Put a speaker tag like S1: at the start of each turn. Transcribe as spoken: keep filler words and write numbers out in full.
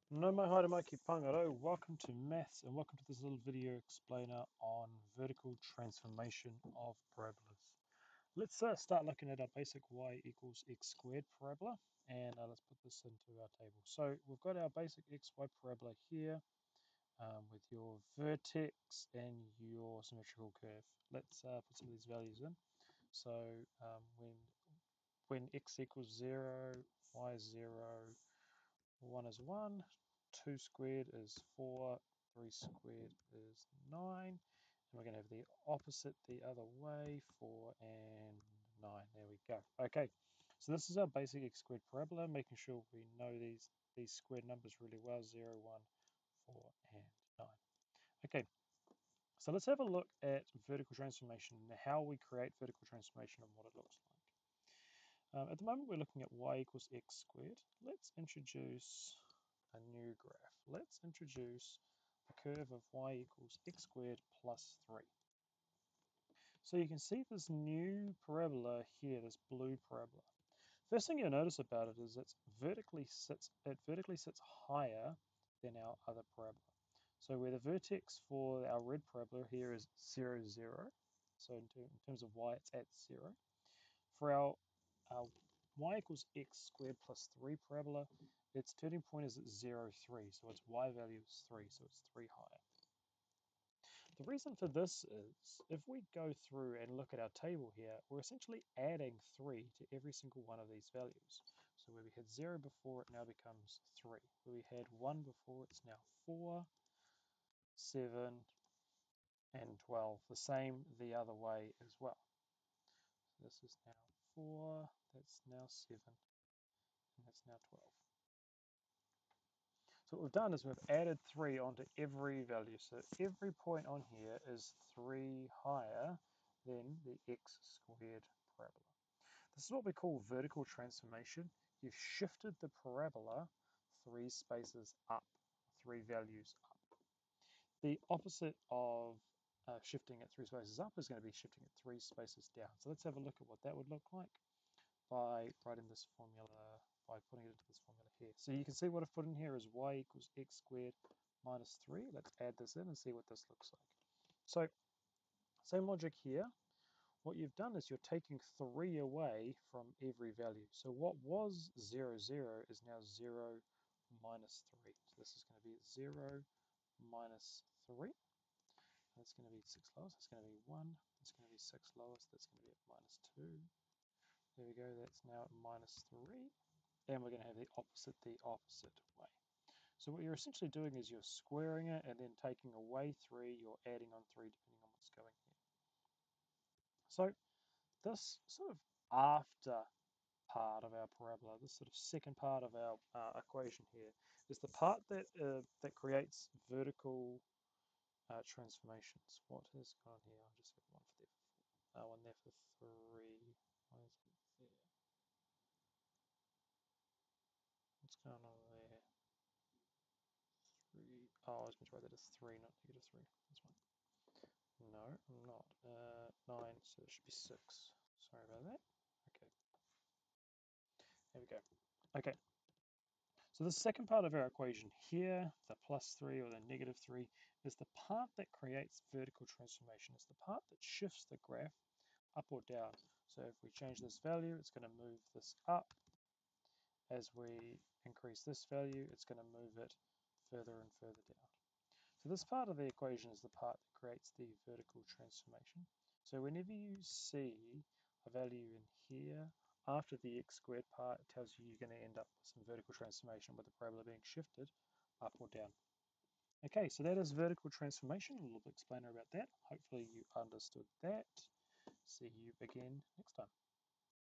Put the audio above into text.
S1: No mai haere mai ki Pangaro. Welcome to Maths and welcome to this little video explainer on vertical transformation of parabolas. Let's uh, start looking at our basic y equals x squared parabola, and uh, let's put this into our table. So we've got our basic xy parabola here um, with your vertex and your symmetrical curve. Let's uh, put some of these values in. So um, when when x equals zero, y is zero, one is one, two squared is four, three squared is nine, and we're going to have the opposite the other way, four and nine. There we go. Okay, so this is our basic x squared parabola, making sure we know these, these squared numbers really well, zero, one, four, and nine. Okay, so let's have a look at vertical transformation and how we create vertical transformation and what it looks like. Um, at the moment, we're looking at y equals x squared. Let's introduce a new graph. Let's introduce the curve of y equals x squared plus three. So you can see this new parabola here, this blue parabola. First thing you'll notice about it is it's vertically sits, it vertically sits higher than our other parabola. So where the vertex for our red parabola here is zero, zero. So in, ter in terms of y, it's at zero. For our, our y equals x squared plus three parabola, its turning point is at zero, three. So its y value is three, so it's three higher. The reason for this is if we go through and look at our table here, we're essentially adding three to every single one of these values. So where we had zero before, it now becomes three. Where we had one before, it's now four, seven, and twelve. The same the other way as well. So this is now four, that's now seven, and that's now twelve. So what we've done is we've added three onto every value. So every point on here is three higher than the x squared parabola. This is what we call vertical transformation. You've shifted the parabola three spaces up, three values up. The opposite of uh, shifting it three spaces up is going to be shifting it three spaces down. So let's have a look at what that would look like by writing this formula, by putting it into this formula here. So you can see what I've put in here is y equals x squared minus three. Let's add this in and see what this looks like. So same logic here. What you've done is you're taking three away from every value. So what was zero, zero is now zero minus three. So this is going to be zero minus three. That's going to be six lowest. That's going to be one. That's going to be six lowest. That's going to be at minus two. There we go. That's now at minus three. And we're going to have the opposite the opposite way. So what you're essentially doing is you're squaring it and then taking away three, you're adding on three depending on what's going here. So this sort of after part of our parabola, this sort of second part of our uh, equation here, is the part that uh, that creates vertical uh, transformations. What has gone here? I'll just have one for there for uh, one there for three. Why is it there? What's going on there? Three. Oh, I was going to write that as three, not negative three. That's one. No, I'm not. Uh, nine, so it should be six. Sorry about that. Okay, there we go. Okay, so the second part of our equation here, the plus three or the negative three, is the part that creates vertical transformation. It's the part that shifts the graph up or down. So if we change this value, it's going to move this up. As we increase this value, it's going to move it further and further down. So this part of the equation is the part that creates the vertical transformation. So whenever you see a value in here, after the x squared part, it tells you you're going to end up with some vertical transformation with the parabola being shifted up or down. Okay, so that is vertical transformation, a little explainer about that. Hopefully you understood that. See you again next time.